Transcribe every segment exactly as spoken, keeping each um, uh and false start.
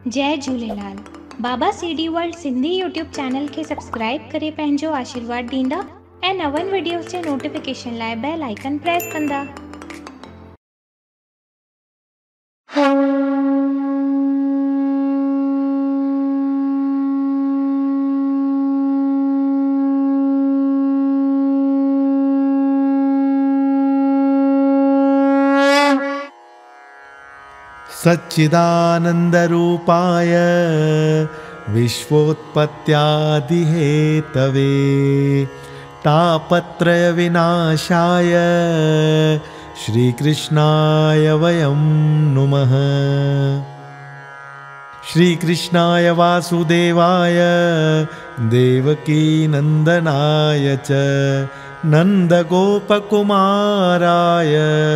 जय Jhulelal. Baba CD world Sindhi YouTube channel के subscribe करे पंहिंजो आशीर्वाद ॾींदा ऐं नवनि वीडियोज़ जे नोटिफिकेशन लाइ बेल आइकन प्रेस कंदा। सच्चिदानन्दरूपाय विश्वोत्पत्त्यादिहेतवे तापत्रयविनाशाय श्रीकृष्णाय वयं नुमः। श्रीकृष्णाय वासुदेवाय देवकीनन्दनाय च नन्दगोपकुमाराय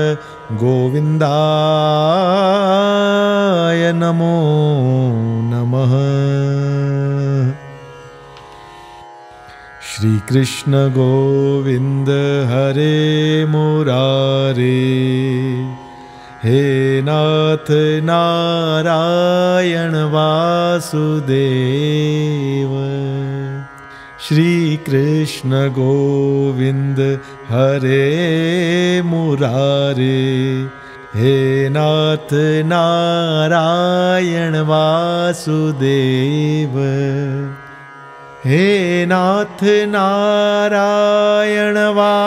गोविन्दाय नमो नमः। श्री कृष्ण गोविंद हरे मुरारे, हे नाथ नारायण वासुदेव। श्री कृष्ण गोविंद हरे मुरारे, हे नाथ नारायण वासुदेव। हे नाथ नारायण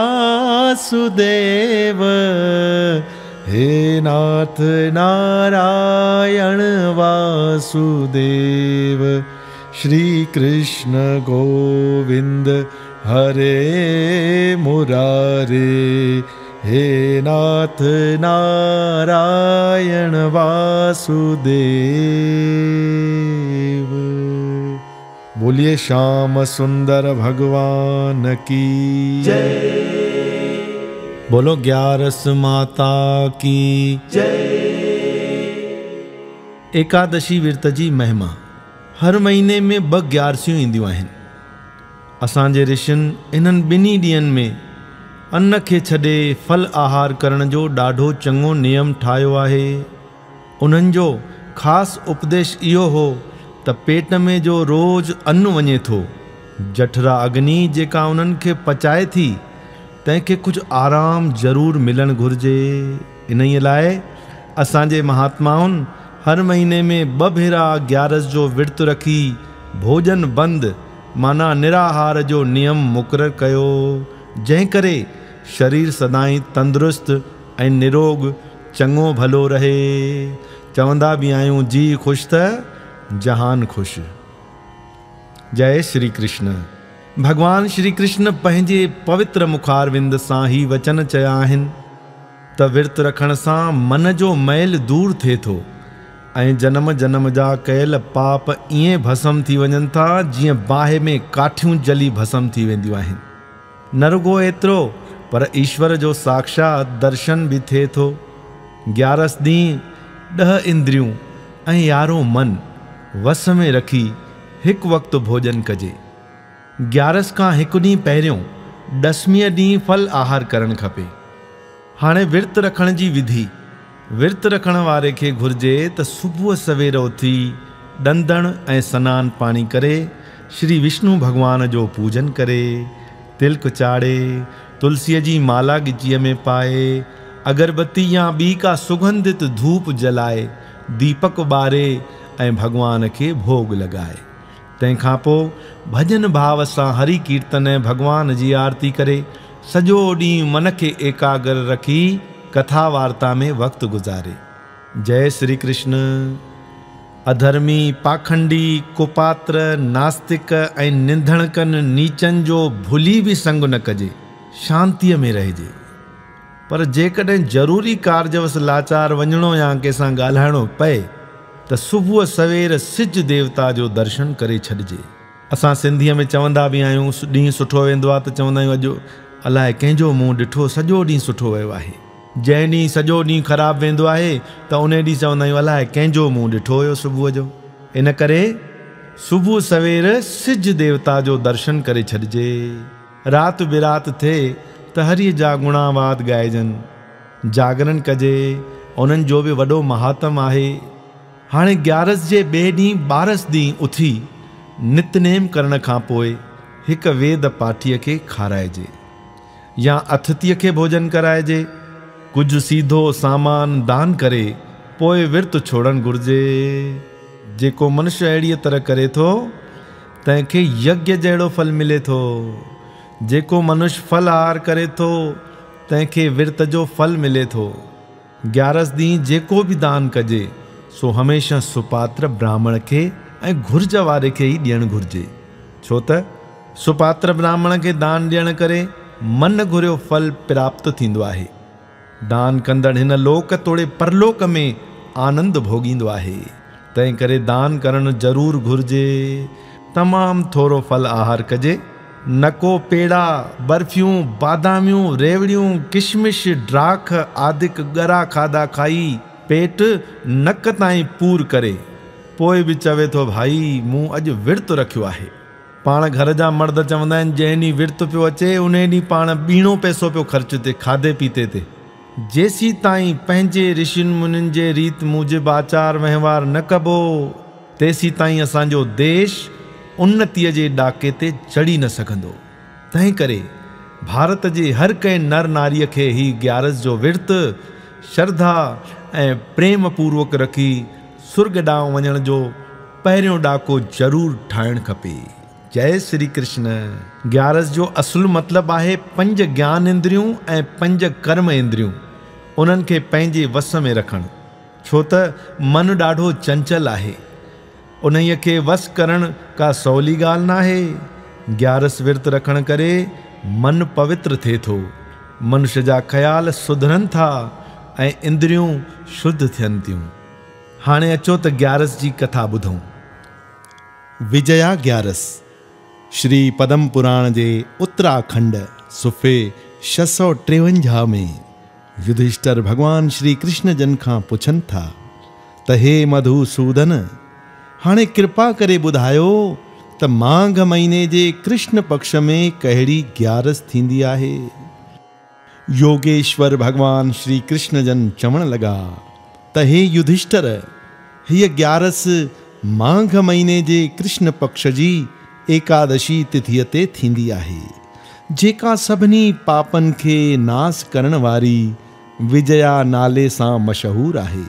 वासुदेव, हे नाथ नारायण वासुदेव। श्री कृष्ण गोविंद हरे मुरारे, हे नाथ नारायण वासुदेव। बोलिए श्याम सुंदर भगवान की जय। बोलो ग्यारस माता की जय। एकादशी विर्त जी महिमा। हर महीने में ब ग्यारसियूं ईंदियूं आहिनि। असांजे ऋषियुनि इन्हनि ॿिन्ही ॾींहंनि में अन्न खे छॾे फल आहार करण जो ॾाढो चङो नियम ठाहियो आहे। उन्हनि जो ख़ासि उपदेश इहो हो त पेट में जो रोज़ अन्न वञे थो, जठरा अग्नि जेका उन्हनि खे पचाए थी, तंहिंखे कुझु आराम ज़रूरु मिलणु घुरिजे। इन्हीअ लाइ असांजे महात्माउनि हर महीने में ब भेरा ग्यारस जो विर्त रखी भोजन बंदि माना निराहार जो नियम मुक़ररु कयो, जंहिं करे शरीर सदाईं तंदुरुस्त ऐं निरोग चङो भलो रहे। चवंदा बि आहियूं जी ख़ुशि त जहान ख़ुशि। जय श्री कृष्ण। भगवान श्री कृष्ण पंहिंजे पवित्र मुखारविंद सां ही वचन चया आहिनि त विर्त रखण सां मन जो मैल दूर थिए थो ऐं जन्म जन्म जा कयल पाप ईअं भस्म थी वञनि था जीअं बाहि में काठियूं जली भस्म थी वेंदियूं आहिनि। न रुगो एतिरो पर ईश्वर जो साक्षात दर्शन बि थिए थो। ग्यारस ॾींहुं ॾह इंद्रियूं ऐं यारो मन वस में रखी हिकु वक़्तु भोजन कजे। ग्यारस खां हिकु ॾींहुं पहिरियों दसमीअ ॾींहुं फल आहार करणु खपे। हाणे विर्त रखण जी विधि। विर्त रखण वारे खे घुर्जे त सुबुह सवेर उथी ॾंदण ऐं सनानु पाणी करे श्री विष्णु भॻवान जो पूजन करे, तिलक चाढ़े, तुलसीअ जी माला गिचीअ में पाए, अगरबत्ती या ॿी का सुगंधित धूप जलाए, दीपक ॿारे ऐं भॻवान खे भोग लॻाए। तंहिंखां पोइ भॼन भाव सां हरि कीर्तन ऐं भॻवान जी आरती करे सॼो ॾींहुं मन खे एकाग्र रखी कथा वार्ता में वक़्तु गुज़ारे। जय श्री कृष्ण। अधर्मी, पाखंडी, कुपात्र, नास्तिक ऐं निंधणकनि नीचनि जो भुली बि संग न कजे, शांतीअ में रहिजे। पर जेकॾहिं ज़रूरी कारजवस लाचार वञिणो या कंहिंसां ॻाल्हाइणो पए त सुबुह सवेर सिज देवता जो दर्शन करे छॾिजे। असां सिंधीअ में चवंदा बि आहियूं ॾींहुं सुठो वेंदो आहे त चवंदा आहियूं अॼु अलाए कंहिंजो मुंहुं ॾिठो सॼो ॾींहुं सुठो वियो आहे। जंहिं ॾींहुं सॼो ॾींहुं ख़राबु वेंदो आहे त उन ॾींहुं चवंदा आहियूं अलाए कंहिंजो मुंहुं ॾिठो हुयो सुबुह जो। इन करे सुबुह सवेर सिज देवता जो दर्शन करे छॾिजे। रात बिरात थे त हरि जा गुणावाद गाइजन, जागरण कजे, उन्हनि जो भी वडो महात्म आहे। हाणे ग्यारस जे ॿिए ॾींहुं ॿारस ॾींहुं उथी नितनेम करण खां पोइ हिकु वेद पाठीअ खे खाराइजे या अतिथीअ खे भोजन कराइजे। कुझु सीधो सामान दान करे पोइ विर्त छोड़णु घुरिजे। जेको मनुष्य अहिड़ीअ तरह करे थो तंहिंखे यज्ञ जहिड़ो फल मिले थो। जेको मनुष्य फल आहार करे थो तंहिंखे विर्त जो फल मिले थो। ग्यारस ॾींहुं जेको बि दान कजे सो हमेशह सुपात्र ब्राह्मण खे ऐं घुर्ज वारे खे ई ॾियणु घुरिजे। छो त सुपात्र ब्राह्मण खे दान ॾियण करे मन घुरियो फल प्राप्त थींदो आहे। दान कंदड़ हिन लोक तोड़े परलोक में आनंद भोगींदो आहे। तंहिं करे दान करणु ज़रूरु घुरिजे। तमामु थोरो फल आहार कजे। न को पेड़ा, बर्फियूं, बादामियूं, रेवड़ियूं, किशमिश, ड्राख आदिक ॻरा खाधा खाई पेट नक ताईं पूर करे पोइ बि चवे थो भाई मूं अॼु विर्त रखियो आहे। पाण घर जा मर्द चवंदा आहिनि जंहिं ॾींहुं विर्त पियो अचे उन ॾींहुं पाण ॿीणो पैसो पियो ख़र्च थिए खाधे पीते ते। जेसी ताईं पंहिंजे ऋषियुनि मुनियुनि जे रीत मूजिबि आचार वहिंवार न कबो तेसी ताईं असांजो देश उन्नतीअ जे ॾाके ते चढ़ी न सघंदो। तंहिं करे भारत जे हर कंहिं नर नारीअ खे ही ग्यारस जो विर्त श्रद्धा ऐं प्रेम पूर्वक रखी सुर्ग ॾांहुं वञण जो पहिरियों ॾाको ज़रूरु ठाहिणु खपे। जय श्री कृष्ण। ग्यारस जो असुलु मतिलबु आहे पंज ज्ञान इंद्रियूं ऐं पंज कर्म इंद्रियूं उन्हनि खे पंहिंजे वस में रखणु। छो त मन ॾाढो चंचल आहे। उन्हीअ खे वस करणु का सवली ॻाल्हि न आहे। ग्यारस विर्त रखण करे मन पवित्र थिए थो। मनुष्य जा ख़्याल सुधरनि था ऐं इंद्रियूं शुद्ध थियनि थियूं। हाणे अचो त ग्यारस जी कथा ॿुधूं। विजया ग्यारस श्री पद्म पुराण जे उत्तराखंड सुफ़े छह सौ टेवंजाह में युधिष्ठिर भगवान श्री कृष्ण जन खां पुछनि था त हे मधुसूदन हाणे कृपा करे ॿुधायो त माघ महीने जे कृष्ण पक्ष में कहिड़ी ग्यारस थींदी आहे। योगेश्वर भगवान श्री कृष्ण जन चवण लगा त हे युधिष्ठिर हीअ ग्यारस माघ महीने जे कृष्ण पक्ष जी एकादशी तिथीअ ते थींदी आहे जेका सभिनी पापनि खे नास करण वारी विजया नाले सां मशहूर आहे।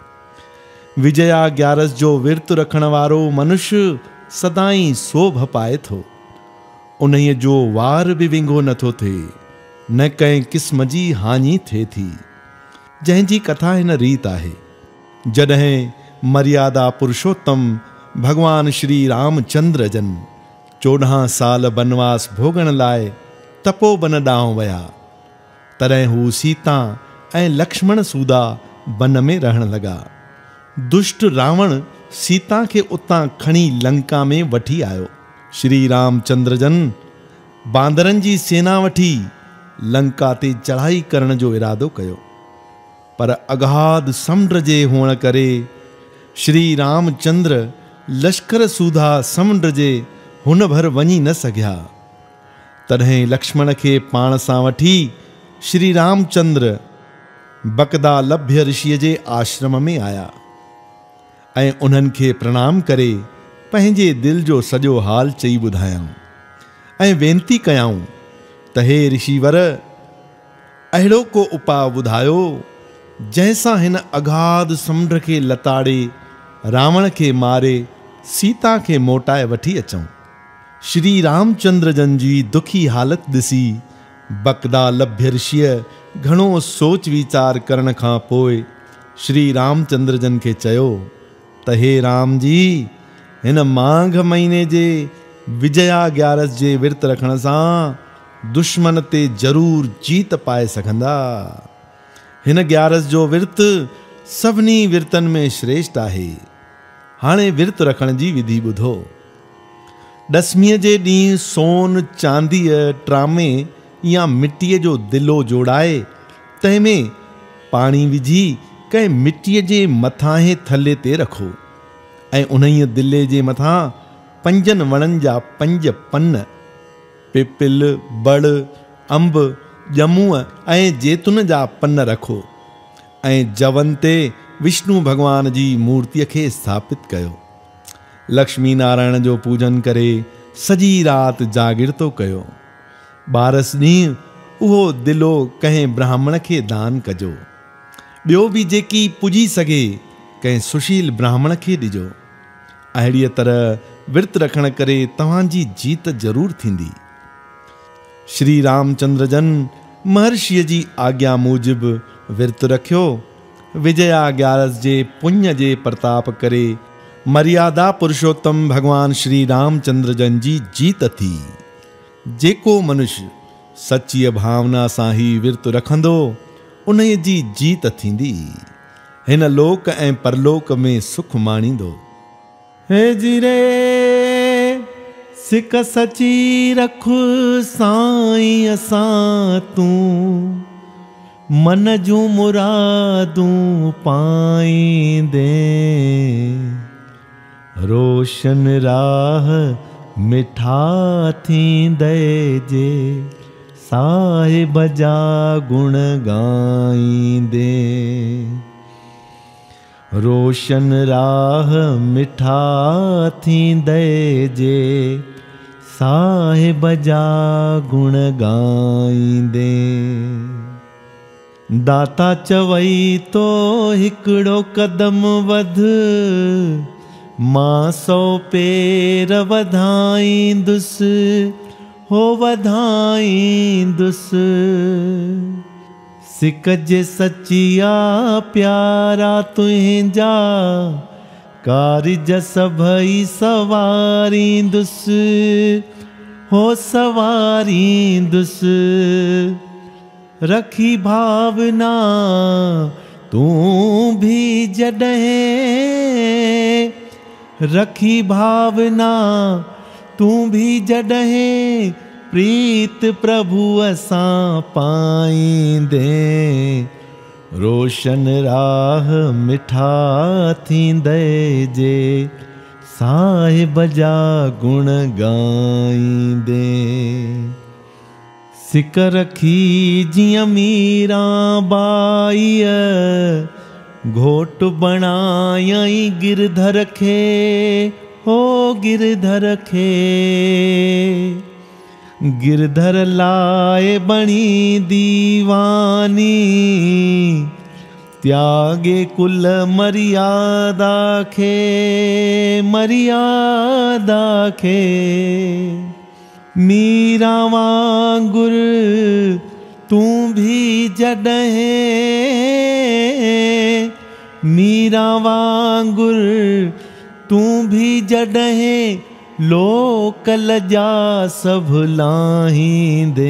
विजया ग्यारस जो विर्त रखण वारो मनुष्य सदाईं सोभ पाए थो। उन्हीअ जो वार बि विंगो नथो थिए न कंहिं क़िस्म जी हानि थिए थी। जंहिंजी कथा हिन रीत आहे। जॾहिं मर्यादा पुरुषोत्तम भगवान श्री रामचंद्र जन चोॾहं साल बनवास भोगण लाइ तपोवन ॾांहुं विया तॾहिं हू सीता ऐं लक्ष्मण सूदा वन में रहण लॻा। दुष्ट रावण सीता खे उतां खणी लंका में वठी आयो। श्री रामचंद्र जन बांदरनि जी सेना वठी लंका ते चढ़ाई करण जो इरादो कयो पर अगाध समुंड जे हुअण करे श्री रामचंद्र लश्कर सूधा समुंड जे हुन भर वञी न सघिया। तॾहिं लक्ष्मण खे पाण सां वठी श्री रामचंद्र बकदा लभ्य ऋषिअ जे आश्रम में आया ऐं उन्हनि खे प्रणाम करे पंहिंजे दिल जो सॼो हाल चई ॿुधायऊं ऐं वेनती कयाऊं त हे ऋषिवर अहिड़ो को उपाउ ॿुधायो जंहिंसां हिन अगाध समुंड खे लताड़े रावण खे मारे सीता खे मोटाए वठी अचूं। श्री रामचंद्र जन जी दुखी हालत ॾिसी बकदा लभ्य ऋषिअ घणो सोच वीचार करण खां पोइ श्री रामचंद्र जन खे चयो त हे राम जी हिन माघ महीने जे विजया ग्यारस जे विर्त रखण सां दुश्मन ते ज़रूरु जीत पाए सघंदा। हिन ग्यारस जो विर्त सभिनी विर्तनि में श्रेष्ठ आहे। हाणे विर्त रखण जी विधि ॿुधो। दसमीअ जे ॾींहुं सोन चांदीअ ट्रामे या मिटीअ जो दिलो जोड़ाए तंहिंमें पाणी विझी कंहिं मिटीअ जे मथां थले ते रखो ऐं उन्हीअ दिले जे मथां पंजनि वणनि जा पंज पन पिपिल बड़ अंब ॼमूं ऐं जैतुन जा पन रखो ऐं जवन ते विष्णु भगवान जी मूर्तिअ खे स्थापित कयो। लक्ष्मी नारायण जो पूजन करे सजी रात जागिरतो कयो। बारस ॾींहुं उहो दिलो कंहिं ब्राह्मण खे दान कजो। ॿियो बि जेकी पुजी सघे कंहिं सुशील ब्राह्मण खे ॾिजो। अहिड़ीअ तरह विर्त रखण करे तव्हांजी जीत ज़रूर थींदी। श्री रामचंद्र जन महर्षिअ जी आज्ञा मूजिब विर्त रखियो। विजया ग्यारस जे पुण्य जे प्रताप करे मर्यादा पुरुषोत्तम भगवान श्री रामचंद्र जन जी जीत थी। जेको मनुष्य सच्चीअ भावना सां ही विर्त रखंदो उन जी जीत थींदी। हिन लोक ऐं परलोक में सुख माणींदो। हे जीरे सिक सची रख साईं असां तूं, मन जूं मुरादूं पाईंदे। रोशन राह मिठा थींदे जे साहिब जा गुण गाईंदे। रोशन राह मिठा थींदे जे साहिब जा गुण गाईंदे। दाता चवई तो हिकिड़ो कदम वध, मां सौ पेर वधाईंदुसि हो वधाईंदुसि। सिक जे सचिया प्यारा तुंहिंजा, कारज सभई सवारींदुसि हो सवारींदुसि। रखी भावना तूं भी जॾहिं, रखी भावना तूं भी जॾहिं, प्रीत प्रभु असां पाईंदे। रोशन राह मिठा थींदे जे साहिब जा गुण गाईंदे। सिक रखी जियां मीरा बाईअ, घोट बणायई गिरधर खे हो गिरधर खे। गिरधर लाए बणी दीवानी, त्यागे कुल मर्यादा खे मर्यादा खे। मीरा वांगुर तूं भी जॾहिं, मीरा वांगुर तूं भी जॾहिं, लोकल जा सभ लाहींदे।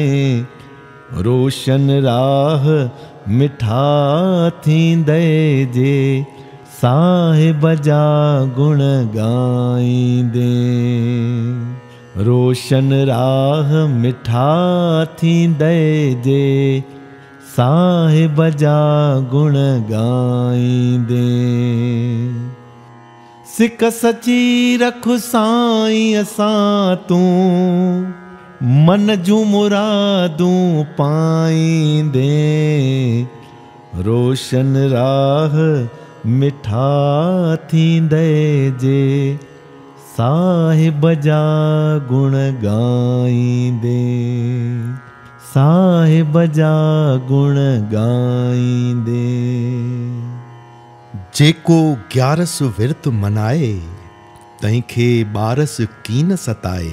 रोशन राह मिठा थींदे जे साहिब जा गुण गाईंदे। रोशन राह मिठा थींदे जे साहिब जा गुण गाईंदे। सिक सची रख साईं असां तूं, मन जूं मुरादूं पाईंदे। रोशन राह मिठा थींदे जे साहिब जा गुण गाईंदे। साहिब जा गुण गाईंदे। जेको ग्यारस विर्त मनाए तंहिंखे बारस कीन सताए।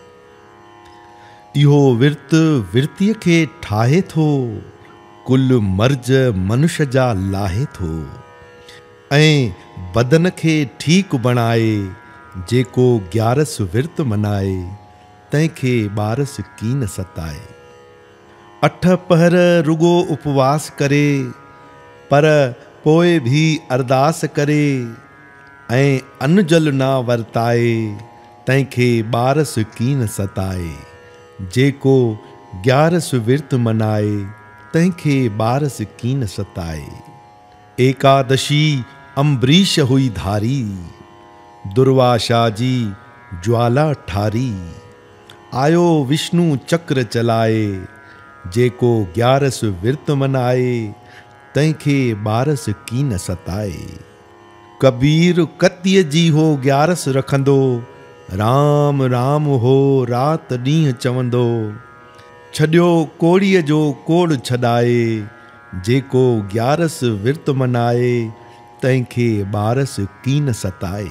इहो विर्त विर्तीअ खे ठाहे थो, कुल मर्ज मनुष्य जा लाहे थो। ऐं बदन खे ठीक बणाए। जेको ग्यारस विर्त मनाए तंहिंखे बारस कीन सताए। अठ पहर रुगो उपवास करे, पर पोइ भी अरदास करे। ऐं अन्न जल ना वरताए तंहिंखे बारस कीन सताए। जेको ग्यारस विर्त मनाए तंहिंखे बारस कीन सताए। एकादशी अम्बरीश हुई धारी, दुर्वासा जी ज्वाला ठारी। आयो विष्णु चक्र चलाए। जेको ग्यारस विर्त मनाए तंहिंखे बारस कीन सताए। कबीर कतीअ जी हो ग्यारस रखंदो, राम राम हो रात ॾींहुं चवंदो। छॾियो कोड़ीअ जो कोड़ छॾाए, जेको ग्यारस विर्त मनाए, तंहिंखे बारस कीन सताए।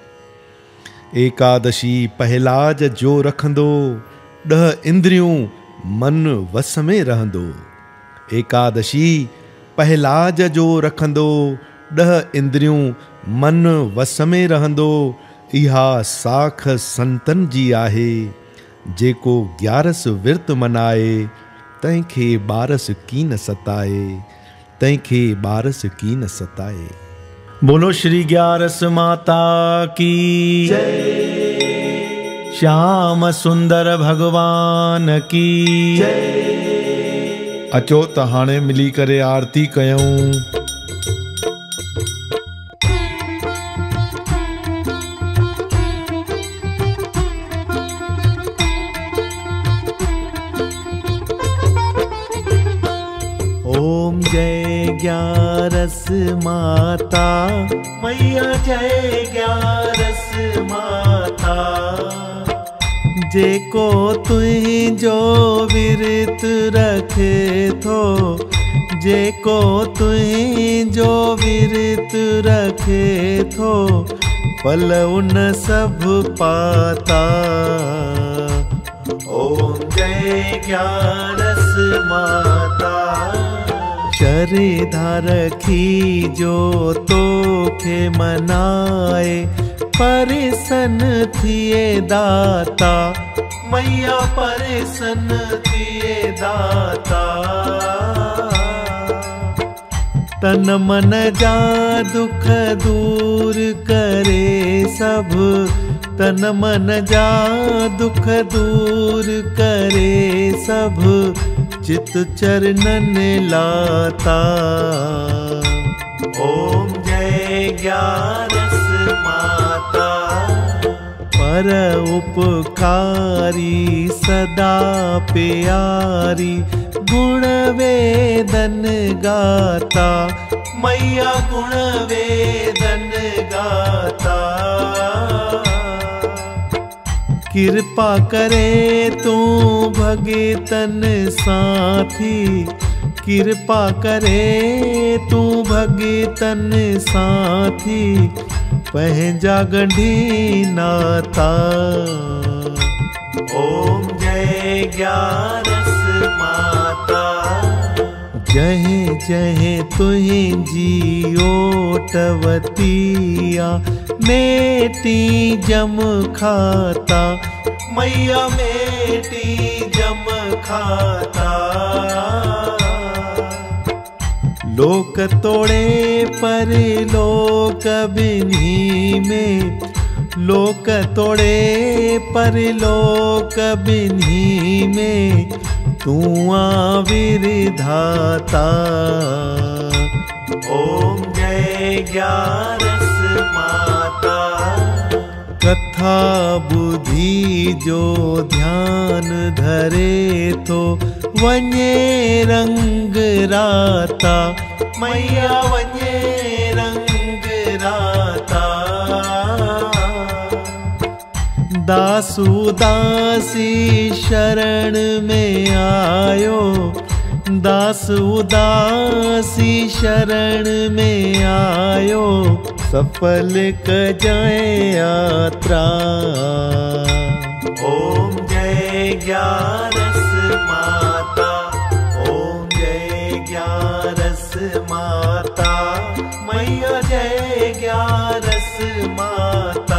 एकादशी पहलाज जो रखंदो, ॾह इंद्रियूं मन वस में रहंदो। एकादशी पहलाज जो रखंदो, ॾह इंद्रियूं मन वस में रहंदो। इहा साख संतन जी आहे, जेको ग्यारस विर्त मनाए, तंहिंखे बारस कीन सताए, तंहिंखे बारस कीन सताए। बोलो श्री ग्यारस माता की जय, श्याम सुंदर भगवान की जय। अचो त हाणे मिली करे आरती कयूं। ओम जय ग्यारस माता, मैया जय ग्यारस माता। जेको तुझो विरत रखे थो, जेको तुझो विरत रखे थो, फल उन सब पाता। ओम जय ग्यारस माता। श्रद्धा रखी जो तोखे मनाए, परिसन थिए दाता, मैया परिसन थिए दाता। तन मन जा दुख दूर करे सब, तन मन जा दुख दूर करे सब, चित चरणन लाता। ओम जय ग्यारस माता। पर उपकारी सदा प्यारी, गुण वेदन गाता, मैया गुण वेदन गाता। कृपा करे तू भगतन साथी, कृपा करे तू भगतन साथी, पंहिंजा गंढी नाता। ओम जय ग्यारस माता। जय जय तुझी ओटवतिया, मेटी जम खाता, मैया मेटी जम खाता। लोक तोड़े पर लोक बिन्ही में, लोक तोड़े पर लोक बिन्ही में, तू आविर धाता। ओम जय ग्यारस माता। कथा बुद्धि जो ध्यान धरे तो, वञे रंग राता, मैया वञे रंग राता। दासु दासी शरण में आयो, दासु दासी शरण में आयो, सफल कजाए यात्रा। ओम जय ग्यारस माता। ओम जय ग्यारस माता, मैया जय ग्यारस माता।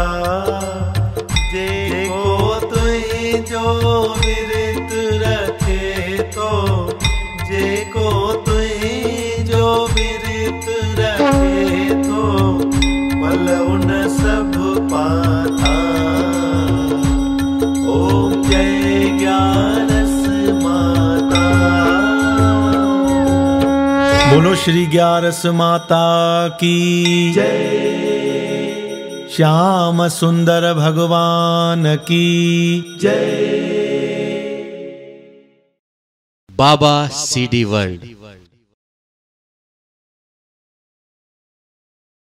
जेको तुझो विरत रखे तो, जेको तुझो विरत रखे तो, फल उन सब पाता। ओम जय ग्यारस माता। बोलो श्री ग्यारस माता की जय, श्याम सुंदर भगवान की जय। Baba CD world.